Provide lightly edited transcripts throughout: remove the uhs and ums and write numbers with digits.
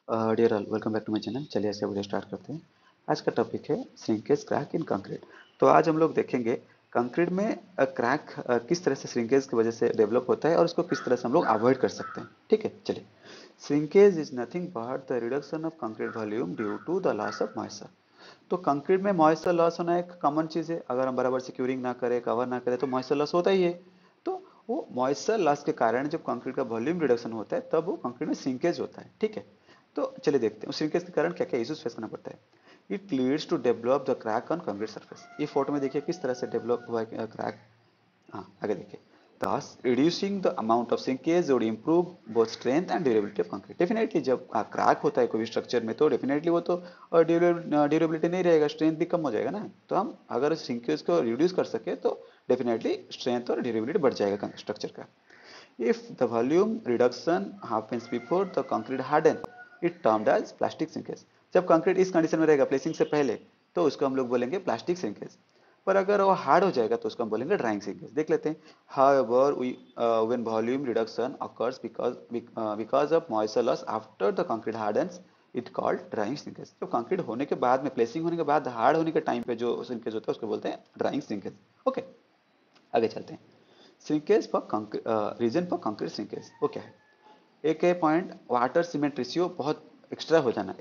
Dear all, welcome back to my channel. चलिए ऐसे video start करते हैं। आज का टॉपिक है श्रिंकेज क्रैक इन कंक्रीट। तो आज हम लोग देखेंगे कंक्रीट में क्रैक किस तरह से श्रिंकेज की वजह से डेवलप होता है और उसको किस तरह से हम लोग अवॉइड कर सकते हैं। ठीक है, चलिए। Shrinkage is nothing but the reduction of concrete volume due to the loss of moisture. तो कंक्रीट में मॉइस्चर लॉस होना एक कॉमन चीज़ है। अगर हम बराबर से क्यूरिंग ना करें, कवर ना करें, तो मॉइस्चर लॉस होता ही है। तो वो मॉइस्चर लॉस के कारण जब कंक्रीट का वॉल्यूम रिडक्शन होता है तब वो कंक्रीट में सिंकेज होता है। ठीक है, तो चलिए देखते हैं उस श्रिंकेज के कारण क्या क्या इश्यूज फेस करना पड़ता है। It leads to develop the crack on concrete surface. ये फोटो में देखिए किस तरह से डेवलप हुआ है क्रैक। हाँ, आगे देखिए। Thus, reducing the amount of shrinkage would improve both strength and durability of concrete. Definitely जब क्रैक होता है कोई भी स्ट्रक्चर में तो डेफिनेटली वो तो ड्यूरेबिलिटी नहीं रहेगा, स्ट्रेंथ भी कम हो जाएगा ना। तो हम अगर श्रिंकेज को रिड्यूस कर सके तो डेफिनेटली स्ट्रेंथ और ड्यूरेबिलिटी बढ़ जाएगा स्ट्रक्चर का। If the volume reduction happens before the concrete harden, it termed as plastic shrinkage. जब कंक्रीट इस कंडीशन में रहेगा प्लेसिंग से पहले तो उसको हम लोग बोलेंगे प्लास्टिक श्रिंकेज। पर अगर वो हार्ड हो जाएगा तो उसको हम बोलेंगे ड्राइंग श्रिंकेज। देख लेते हैं। However, when volume reduction occurs because of moisture loss after the concrete hardens, it called drying shrinkage. जब कंक्रीट होने के बाद में, प्लेसिंग होने के बाद हार्ड होने के टाइम पे जो श्रिंकेज होता है उसको बोलते हैं ड्राइंग श्रिंकेज। ओके, आगे चलते हैं। Shrinkage for reason for concrete shrinkage वो क्या है? एक है पॉइंट वाटर सीमेंट रेशियो बहुत एक्स्ट्रा हो जाना,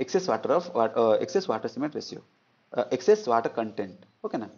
excess water cement ratio, excess water content. Okay ना।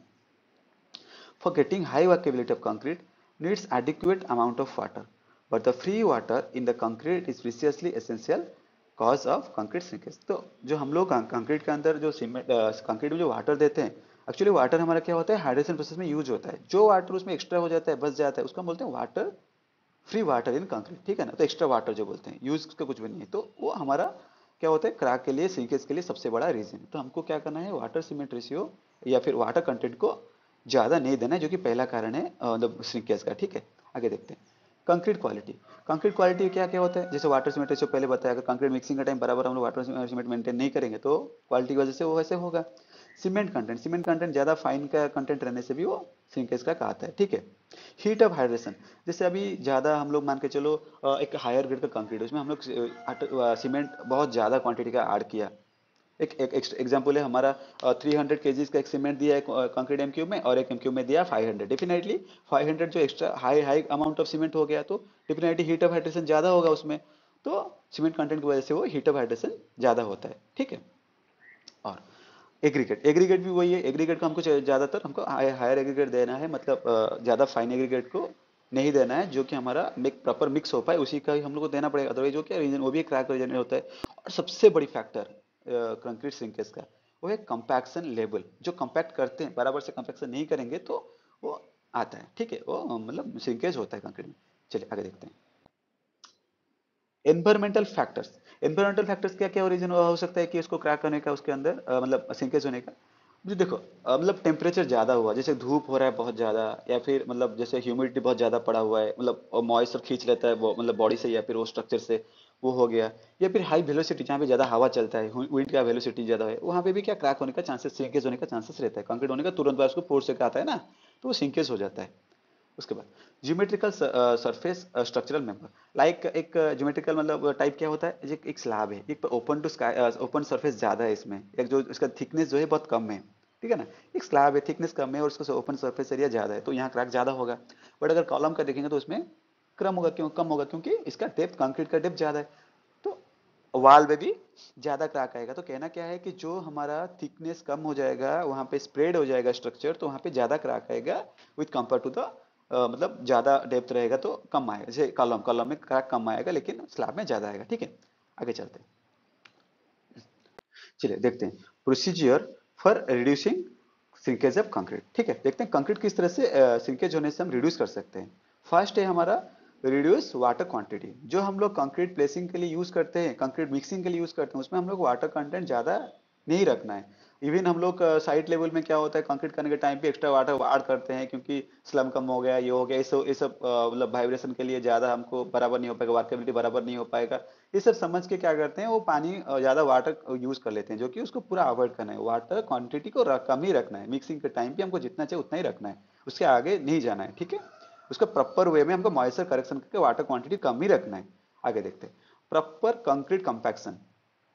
For getting high workability of concrete needs adequate amount of water, but the free water in the concrete is preciously essential cause of concrete shrinkage. तो जो हम लोग concrete के अंदर जो cement concrete में जो वाटर देते हैं, एक्चुअली वाटर हमारा क्या होता है, हाइड्रेशन प्रोसेस में यूज होता है। जो वाटर उसमें एक्स्ट्रा हो जाता है, बच जाता है, उसको हम बोलते हैं water free water in concrete. ठीक है ना। तो एक्स्ट्रा वाटर जो बोलते हैं, यूज का कुछ भी नहीं है, तो वो हमारा क्या होता है, क्रैक के लिए, सिंकेज के लिए सबसे बड़ा रीजन है। तो हमको क्या करना है, वाटर सीमेंट रेशियो या फिर वाटर कंटेंट को ज्यादा नहीं देना है, जो कि पहला कारण है मतलब श्रिंकेज का। ठीक है, आगे देखते हैं। Concrete quality. कंक्रीट क्वालिटी क्या क्या होता है, जैसे वाटर सीमेंट रेशियो पहले बताया। अगर कंक्रीट मिक्सिंग का टाइम बराबर हम लोग वाटर सीमेंट मेंटेन नहीं करेंगे तो क्वालिटी की वजह से वो वैसे होगा। सीमेंट कंटेंट ज्यादा फाइन का कंटेंट रहने से भी वो श्रिंकेज का कहता है। ठीक है। Heat of hydration. जैसे अभी ज़्यादा हम लोग मान के चलो, एक हायर ग्रेड का कंक्रीट, उसमें हम लोग सीमेंट बहुत ज़्यादा क्वांटिटी का ऐड किया। एक एग्जाम्पल है हमारा, 300 केजीज का एक सीमेंट दिया है कंक्रीट एम क्यूब में, और एक एम क्यूब में दिया 500। डेफिनेटली 500 जो extra high high amount of cement हो गया तो डेफिनेटली हीट ऑफ हाइड्रेशन ज़्यादा होगा उसमें। तो सीमेंट कंटेंट की वजह से वो हीट ऑफ हाइड्रेशन ज़्यादा होता है। ठीक है। और एग्रीगेट, एग्रीगेट भी वही है। एग्रीगेट को हमको ज़्यादातर हमको हायर एग्रीगेट देना है, मतलब ज़्यादा फाइन एग्रीगेट को नहीं देना है, जो कि हमारा प्रॉपर मिक्स हो पाए, उसी का ही हम लोग को देना पड़ेगा। अदरवाइज वो क्या रीजन, वो भी क्रैक रीजन होता है। और सबसे बड़ी फैक्टर कंक्रीट श्रिंकेज का वो है कंपैक्शन लेवल। जो कंपैक्ट करते हैं, बराबर से कंपैक्शन नहीं करेंगे तो वो आता है। ठीक है, वो मतलब श्रिंकेज होता है कंक्रीट में। चलिए आगे देखते हैं। Environmental factors. एनवायरमेंटल फैक्टर्स क्या क्या रीजन हो सकता है कि उसको क्रैक करने का, उसके अंदर मतलब सिंकेज होने का। मुझे देखो, मतलब टेम्परेचर ज़्यादा हुआ, जैसे धूप हो रहा है बहुत ज़्यादा, या फिर मतलब जैसे ह्यूमिडिटी बहुत ज़्यादा पड़ा हुआ है, मतलब मॉइस्चर खींच लेता है वो, मतलब बॉडी से या फिर वो स्ट्रक्चर से, वो हो गया। या फिर हाई वेलोसिटी, जहाँ पे ज़्यादा हवा चलता है, विंड का वेलोसिटी ज़्यादा है, वहाँ पे भी क्या क्रैक होने का चांसेस, सिंकेज होने का चांसेस रहता है। कंक्रीट होने का तुरंत बाद उसको फोर्स से आता है ना, तो वो सिंकेज हो जाता है। उसके बाद geometrical surface structural member. Like एक ज्योमेट्रिकल मतलब टाइप क्या होता है, एक स्लैब है, एक open to sky, open surface ज्यादा है इसमें, एक जो इसका थिकनेस जो है बहुत कम है। ठीक है ना। एक स्लैब है, थिकनेस कम है और उसका ओपन सरफेस एरिया ज्यादा है, तो यहाँ क्रैक ज्यादा होगा। बट अगर कॉलम का देखेंगे तो उसमें कम होगा। क्यों कम होगा? क्योंकि इसका डेप्थ, कंक्रीट का डेप्थ ज्यादा है। तो वाल में भी ज्यादा क्रैक आएगा। तो कहना क्या है कि जो हमारा थिकनेस कम हो जाएगा, वहां पे स्प्रेड हो जाएगा स्ट्रक्चर, तो वहां पे ज्यादा क्रैक आएगा विथ कंपेयर टू द, मतलब ज्यादा डेप्थ रहेगा तो कम आएगा। जैसे कॉलम कॉलम में क्रैक कम आएगा लेकिन स्लैब में ज्यादा आएगा। ठीक है, आगे चलते हैं। चलिए देखते हैं procedure for reducing shrinkage of concrete. ठीक है, देखते हैं कंक्रीट किस तरह से श्रिंकेज होने से हम रिड्यूस कर सकते हैं। फर्स्ट है हमारा रिड्यूस वाटर क्वांटिटी। जो हम लोग कंक्रीट प्लेसिंग के लिए यूज करते हैं, कंक्रीट मिक्सिंग के लिए यूज करते हैं, उसमें हम लोग वाटर कंटेंट ज्यादा नहीं रखना है। इवन हम लोग साइट लेवल में क्या होता है, कंक्रीट करने के टाइम पे एक्स्ट्रा वाटर ऐड करते हैं, क्योंकि स्लम कम हो गया, ये हो गया, ये सब मतलब वाइब्रेशन के लिए ज्यादा हमको बराबर नहीं हो पाएगा, वर्केबिलिटी बराबर नहीं हो पाएगा। ये सब समझ के क्या करते हैं, वो पानी ज्यादा वाटर यूज कर लेते हैं, जो कि उसको पूरा अवॉइड करना है। वाटर क्वांटिटी को कम ही रखना है। मिक्सिंग के टाइम पे हमको जितना चाहिए उतना ही रखना है, उसके आगे नहीं जाना है। ठीक है। उसका प्रॉपर वे में हमको मॉइस्चर करेक्शन करके वाटर क्वांटिटी कम ही रखना है। आगे देखते हैं proper concrete compaction.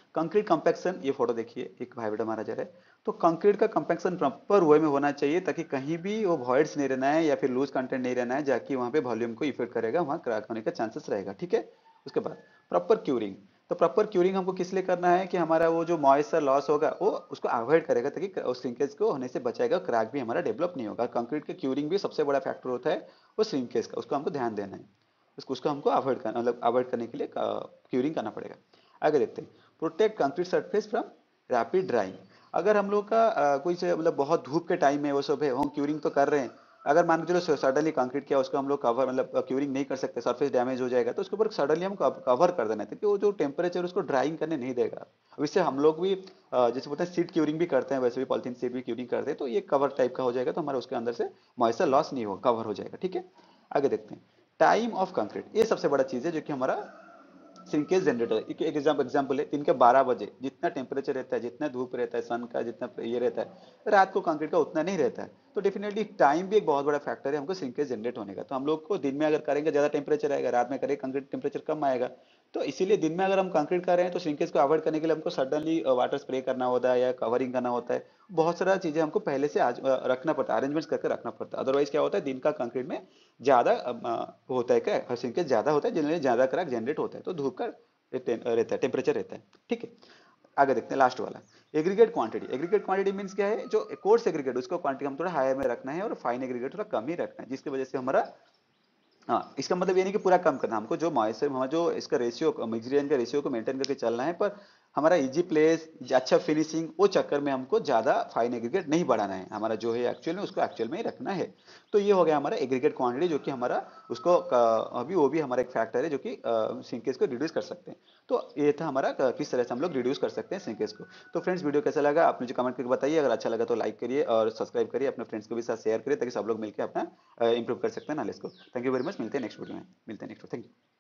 Concrete compaction, ये फोटो देखिए, एक वाइब्रेटर हमारा जा रहा है। तो कंक्रीट का कंपैक्शन प्रॉपर वे में होना चाहिए ताकि कहीं भी वो वॉइड्स नहीं रहना है या फिर लूज कंटेंट नहीं रहना है, जाकि वहाँ पे वॉल्यूम को इफेक्ट करेगा, वहाँ क्रैक होने का चांसेस रहेगा, ठीक है। उसके बाद प्रॉपर क्यूरिंग। तो प्रॉपर क्यूरिंग हमको किस लिए करना है कि हमारा वो जो मॉइस्चर लॉस होगा वो उसको अवॉइड करेगा, ताकि श्रिंकेज को होने से बचाएगा, क्रैक भी हमारा डेवलप नहीं होगा। कंक्रीट के क्यूरिंग भी सबसे बड़ा फैक्टर होता है वो श्रिंकेज का, उसको हमको ध्यान देना है। उसको हमको अवॉइड करना, मतलब अवॉइड करने के लिए क्यूरिंग करना पड़ेगा। आगे देखते हैं, protect concrete surface from rapid drying. अगर हम लोग का कोई से मतलब बहुत धूप के टाइम में वो सब है, हम क्यूरिंग तो कर रहे हैं, अगर मान के चलो सडनली कंक्रीट किया, उसको हम लोग कवर मतलब क्यूरिंग नहीं कर सकते, सरफेस डैमेज हो जाएगा, तो उसके ऊपर सडनली हम कवर कर देना है, क्योंकि वो जो टेम्परेचर उसको ड्राइंग करने नहीं देगा। अब इससे हम लोग भी जैसे बोलते हैं सीट क्यूरिंग भी करते हैं, वैसे भी पॉलिथीन सीट भी क्यूरिंग करते हैं, तो ये कवर टाइप का हो जाएगा, तो हमारा उसके अंदर से मॉइस्चर लॉस नहीं होगा, कवर हो जाएगा, ठीक है। आगे देखते हैं, टाइम ऑफ कंक्रीट, ये सबसे बड़ा चीज है जो कि हमारा श्रिंकेज जनरेटर। एक एग्जाम्पल है, दिन के 12 बजे जितना टेम्परेचर रहता है, जितना धूप रहता है, सन का जितना ये रहता है, रात को कंक्रीट का उतना नहीं रहता है। तो डेफिनेटली टाइम भी एक बहुत बड़ा फैक्टर है हमको श्रिंकेज जनरेट होने का। तो हम लोग को दिन में अगर करेंगे ज्यादा टेम्परेचर आएगा, रात में करेंगे कंक्रीट टेम्परेचर कम आएगा। तो इसीलिए दिन में अगर हम कंक्रीट कर रहे हैं तो श्रिंकेज को अवॉइड करने के लिए हमको सडनली वाटर स्प्रे करना होता है या कवरिंग करना होता है। बहुत सारा चीजें हमको पहले से आज रखना पड़ता है, अरेंजमेंट्स करके रखना पड़ता है। अदरवाइज क्या होता है, दिन का कंक्रीट में ज्यादा होता है, क्या श्रिंकेज ज्यादा होता है, जनरली ज्यादा क्रैक जनरेट होता है, तो धूप का रहता है, टेम्परेचर रहता है, ठीक है। आगे देखते हैं लास्ट वाला, aggregate quantity. Aggregate quantity means क्या है, जो कोर्स एग्रीगेट उसको क्वांटिटी हम थोड़ा हाई में रखना है और फाइन एग्रीगेट थोड़ा कम ही रखना है, जिसकी वजह से हमारा, हाँ, इसका मतलब ये नहीं कि पूरा कम करना, हमको जो मॉइस्चर हमारा जो इसका रेशियो मिक्सचर का रेशियो को मेंटेन करके चलना है, पर हमारा इजी प्लेस, अच्छा फिनिशिंग, वो चक्कर में हमको ज्यादा फाइन एग्रीगेट नहीं बढ़ाना है, हमारा जो है एक्चुअल में उसको एक्चुअल में ही रखना है। तो ये हो गया हमारा एग्रीगेट क्वांटिटी, जो कि हमारा उसको अभी वो भी हमारा एक फैक्टर है जो कि सिंकेज को रिड्यूस कर सकते हैं। तो ये था हमारा किस तरह से हम लोग रिड्यूस कर सकते हैं सिंकेज को। तो फ्रेंड्स, वीडियो कैसा लगा आप मुझे कमेंट करके बताइए, अगर अच्छा लगा तो लाइक करिए और सब्सक्राइब करिए, अपने फ्रेंड्स को भी साथ शेयर करिए, ताकि सब लोग मिलकर अपना इंप्रूव कर सकते हैं नॉलेज को। थैंक यू वेरी मच, मिलते हैं नेक्स्ट वीडियो में, मिलते हैं नेक्स्ट, थैंक यू।